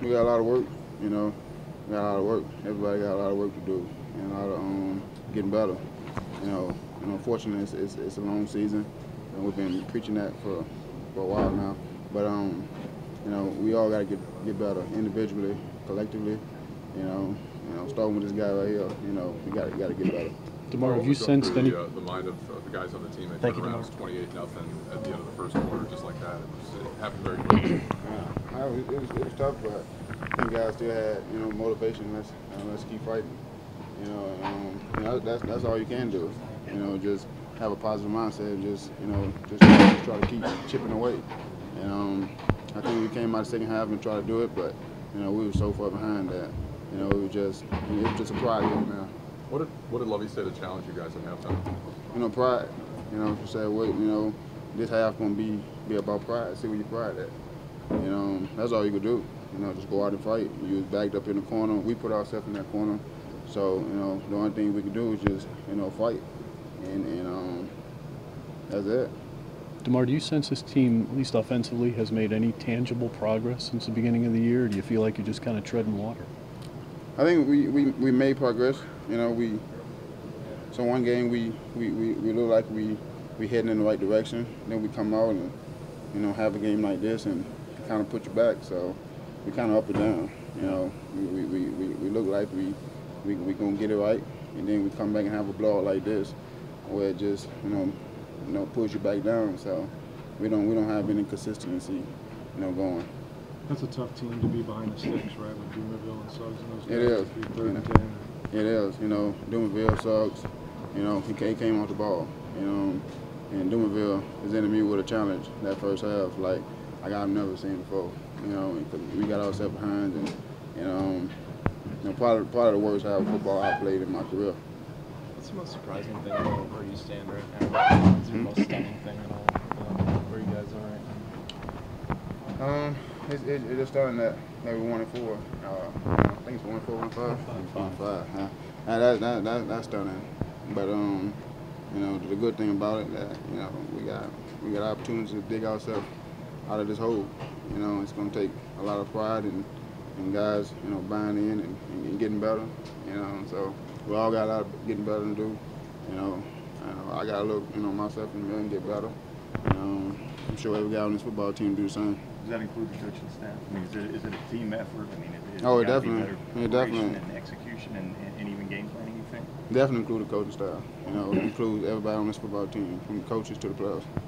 we got a lot of work. You know, we got a lot of work. Everybody got a lot of work to do, and a lot of getting better. Fortunately, it's a long season, and we've been preaching that for a while now. But we all got to get better individually, collectively. Starting with this guy right here. We got to get better. Demar, have you sensed any? The mind of the guys on the team. They turned around. It was 28-0 at the end of the first quarter, just like that. It happened very quickly. It was tough, but I think guys still had motivation. Let's keep fighting. That's all you can do. Just have a positive mindset. Just try to keep chipping away. I think we came out the second half and tried to do it, but we were so far behind that it was just a pride game now. What did Lovie say to challenge you guys at halftime? Pride. She said, "Well, this half gonna be about pride. See where your pride at." That's all you could do. Just go out and fight. You was backed up in the corner. We put ourselves in that corner. So the only thing we could do is just fight, and that's it. Demar, do you sense this team, at least offensively, has made any tangible progress since the beginning of the year? Or do you feel like you're just kind of treading water? I think we made progress. So one game we look like we heading in the right direction. Then we come out and have a game like this and kind of put you back. So we kind of up and down. We look like we gonna get it right, and then we come back and have a blowout like this, where it just pulls you back down. So we don't have any consistency going. That's a tough team to be behind the sticks, right? With Dumerville and Suggs and those guys. It is. It is. Dumerville, Suggs. He came off the ball. And Dumerville is enemy with a challenge that first half, like I've never seen before. We got ourselves behind, and probably the worst half of football I've played in my career. What's the most surprising thing about where you stand right now? What's the most stunning thing at all where you guys are right now? It's just stunning that we 1-4. I think it's 1-4, 1-5. That's stunning. But the good thing about it that we got opportunities to dig ourselves out of this hole. It's going to take a lot of pride and guys buying in and getting better. So we all got a lot of getting better to do. I got to look myself in the mirror and get better. I'm sure every guy on this football team do the same. Does that include the coaching staff? I mean, is it a team effort? I mean, it definitely. It definitely. And execution and even game planning, you think? Definitely include the coaching staff. It includes everybody on this football team, from the coaches to the players.